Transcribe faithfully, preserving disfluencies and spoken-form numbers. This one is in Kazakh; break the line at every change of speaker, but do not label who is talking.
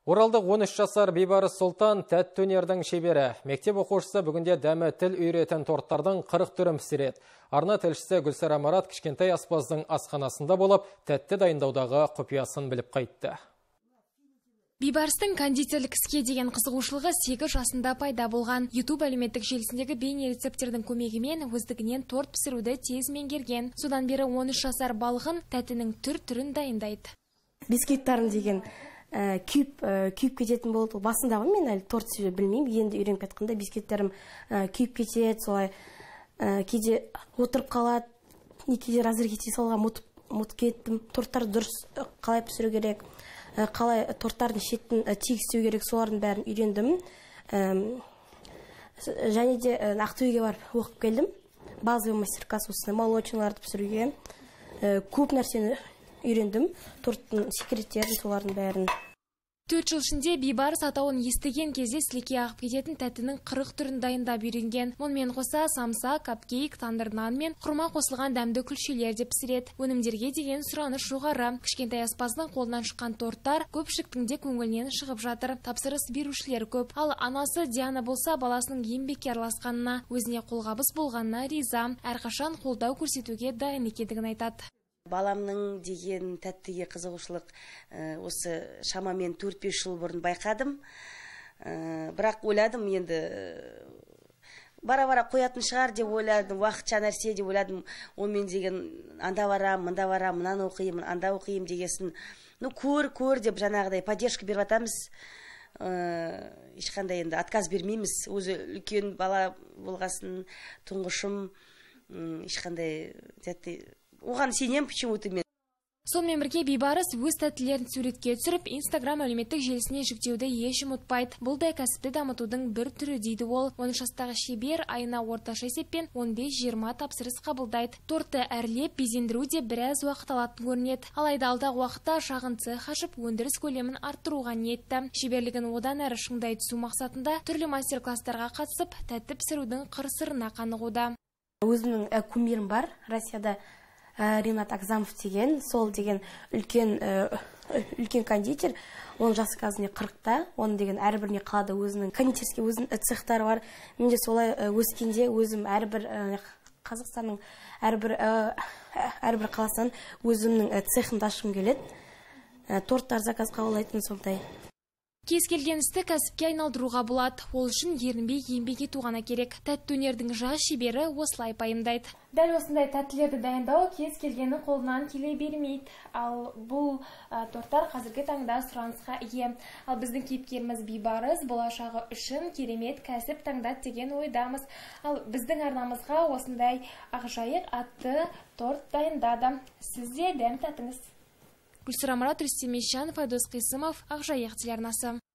Оралдық он үш жасар Бейбарыс Сұлтан тәтті өнердің шебері. Мектеп оқушысы бүгінде дәмі тіл үйретін торттардың қырық түрін пісіреді. Арна тілшісі Гүлсара Марат кішкентай аспаздың асханасында болып, тәтті дайындаудағы құпиясын біліп қайтты.
Бейбарыстың кондитерлік іске деген қызығушылығы сегіз жасында пайда болған. YouTube әлеуметтік желісіндегі бейне рецептердің көмегімен өздігінен торт пісіруді тез меңгерген. Содан бері он үш жасар балғын тәттінің түр-түрін дайындайды.
Бисквиттарын деген күйіп күйіп кететін болды. Басындағы мен әлі торт пісіруді білмеймін. Енді үйреніп кеткенде бисквиттерім күйіп кетеді, солай кейде отырып қалады, не кейде разыр кете солға ұмытып кеттім. Торттарды дұрыс қалай пісіру керек, қалай торттардың шетін тегістеу керек, солардың бәрін үйрендім. Және де Ақтөбеге барып оқып келдім. Базовый мастер-класс осындай молочныйларды пісіруге көп нәрсені үйрендім. Торттың секреттерін, солардың бәрін.
төрт жыл ішінде Бейбарыс атауын естіген кезде сілекей ағып кететін тәттінің қырық түрін дайындап үйренген. Онымен қоса самса, капкейк, тандыр нан мен құрма қосылған дәмді күлшелер де пісіреді. Өнімдерге деген сұраныс жоғары. Кішкентай аспаздың қолынан шыққан торттар көпшіліктің де көңілінен шығып жатыр. Тапсырыс берушілер көп. Ал анасы Диана болса баласының еңбекке араласқанына, өзіне қолғабыс болғанына риза. Әрқашан қолдау көрсетуге дайын екендігін айтады.
Баламның деген тәттіге қызығушылық осы шамамен төрт бес жыл бұрын байқадым. Бірақ ойладым, енді бара-бара қоятын шығар деп ойладым, уақытша нәрсе деп ойладым. Онымен деген анда барам, мында барам, мынаны оқимын, анда оқимын дегесін. Ну, көр, көр деп жаңағыдай поддержка беріп атамыз. Ешқандай енді отказ бермейміз. Өзі үлкен бала болғасын, тұңғышым, ешқандай тәтті оған сенем почему-то мен.
Сонымен бірге Бейбарыс өз тәттілерін суретке түсіріп, Инстаграм әлеуметтік желісіне жүктеуді еш ұмытпайды. Бұл да кәсіпті дамытудың бір түрі дейді ол. он үш жастағы шебер айына орташа есеппен он бес жиырма тапсырыс қабылдайды. Тортты әрлеп, безендіру де біраз уақыт алатын көрінеді. Алайда алдағы уақытта шағын цех ашып, өндіріс көлемін арттыруға ниетті. Шеберлігін одан әрі шыңдай түсу мақсатында түрлі мастер-класстарға қатысып, тәтті пісірудің қыр-сырына қанығуда.
Өзімнің кумирім бар, Россияда Ринат Акзамов деген, сол деген үлкен үлкен кондитер. Оның жасы қазір қырықта, оның деген әрбіріне қалада өзінің кондитерский өзінің цехтары бар. Мен де солай өскенде өзім әрбір Қазақстанның әрбір әрбір қаласынан өзімнің цехымды ашқым келеді. Торттар заказ қабылдайтын сондай.
Кез келген істі кәсіпке айналдыруға болады. Ол үшін ерінбей еңбек ету ғана керек. Тәтті өнердің жас шебері осылай пайымдайды. Дәл осындай тәттілерді дайындау кез келгені қолынан келе бермейді. Ал бұл торттар қазіргі таңда сұранысқа ие. Ал біздің кейіпкеріміз Бейбарыс болашағы үшін керемет кәсіп таңдады деген ойдамыз. Ал біздің арнамызға осындай Ақжайық атты торт дайындады. Сіз де дәм татыңыз. Гүлсара Марат, Рүстем Ещанов, Айдос Қисымов, Ақжайық телеарнасы.